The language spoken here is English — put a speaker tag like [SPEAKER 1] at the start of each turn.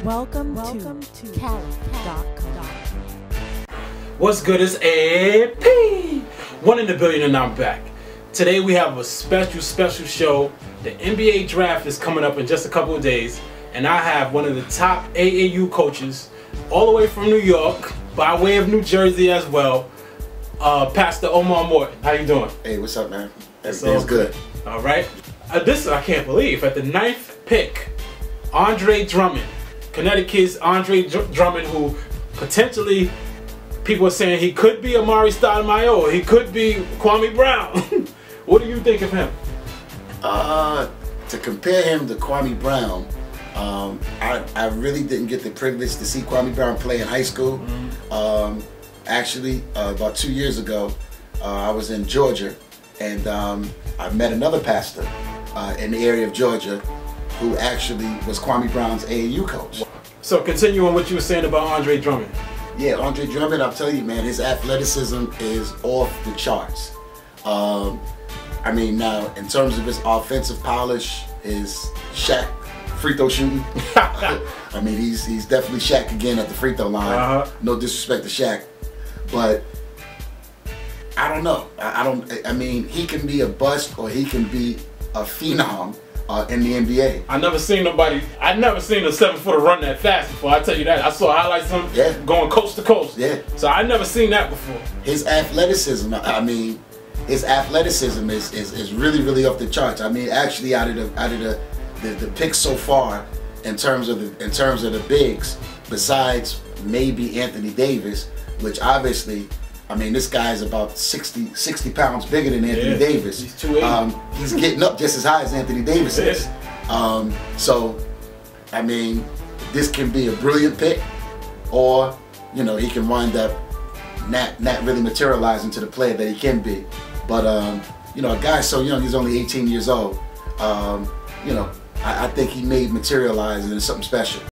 [SPEAKER 1] Welcome to Cali.com.
[SPEAKER 2] What's good? It's AP, one in the billion, and I'm back. Today we have a special show. The NBA draft is coming up in just a couple of days, and I have one of the top AAU coaches, all the way from New York, by way of New Jersey as well, Pastor Omar Morton. How you doing?
[SPEAKER 3] Hey, what's up, man? Everything's good.
[SPEAKER 2] All right. This I can't believe. At the 9th pick, Andre Drummond, Connecticut's Andre Drummond, who potentially people are saying he could be Amari Stoudemire or he could be Kwame Brown. What do you think of him?
[SPEAKER 3] To compare him to Kwame Brown, I really didn't get the privilege to see Kwame Brown play in high school. Actually, about 2 years ago, I was in Georgia, and I met another pastor in the area of Georgia who actually was Kwame Brown's AAU coach. So
[SPEAKER 2] continuing what you were saying about Andre Drummond.
[SPEAKER 3] Yeah, Andre Drummond, I'll tell you, man, his athleticism is off the charts. I mean, now, in terms of his offensive polish, his Shaq free throw shooting, I mean, he's definitely Shaq again at the free throw line. No disrespect to Shaq, but I don't know. I mean, he can be a bust or he can be a phenom in the NBA.
[SPEAKER 2] I never seen a 7-footer run that fast before. I tell you that. I saw highlights of him going coast to coast.
[SPEAKER 3] Yeah.
[SPEAKER 2] So I never seen that before.
[SPEAKER 3] His athleticism, I mean, his athleticism is really off the charts. I mean, actually, out of the picks so far, in terms of the bigs, besides maybe Anthony Davis, which obviously, I mean, this guy's about 60 pounds bigger than Anthony Davis.
[SPEAKER 2] He's 280.
[SPEAKER 3] He's getting up just as high as Anthony Davis is. So, I mean, this can be a brilliant pick, or, you know, he can wind up not really materializing to the player that he can be. But, you know, a guy so young, he's only 18 years old, you know, I think he may materialize into something special.